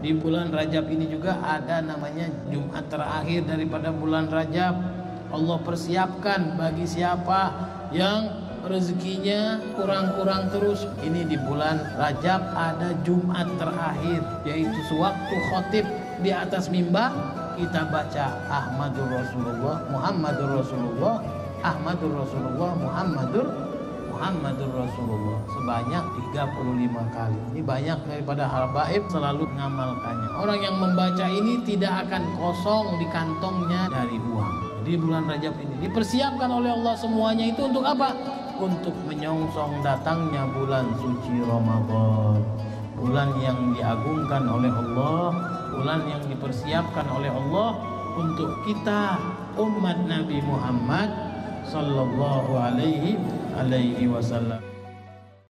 Di bulan Rajab ini juga ada namanya Jumat terakhir daripada bulan Rajab. Allah persiapkan bagi siapa yang rezekinya kurang-kurang terus. Ini di bulan Rajab ada Jumat terakhir, yaitu sewaktu khotib di atas mimbar kita baca Ahmadur Rasulullah, Muhammadur Rasulullah, Ahmadur Rasulullah, Muhammadur Rasulullah sebanyak 35 kali. Ini banyak daripada habaib selalu mengamalkannya. Orang yang membaca ini tidak akan kosong di kantongnya dari uang. Di bulan Rajab ini dipersiapkan oleh Allah semuanya itu untuk apa? Untuk menyongsong datangnya bulan suci Ramadan. Bulan yang diagungkan oleh Allah, bulan yang dipersiapkan oleh Allah untuk kita umat Nabi Muhammad sallallahu alaihi wasallam.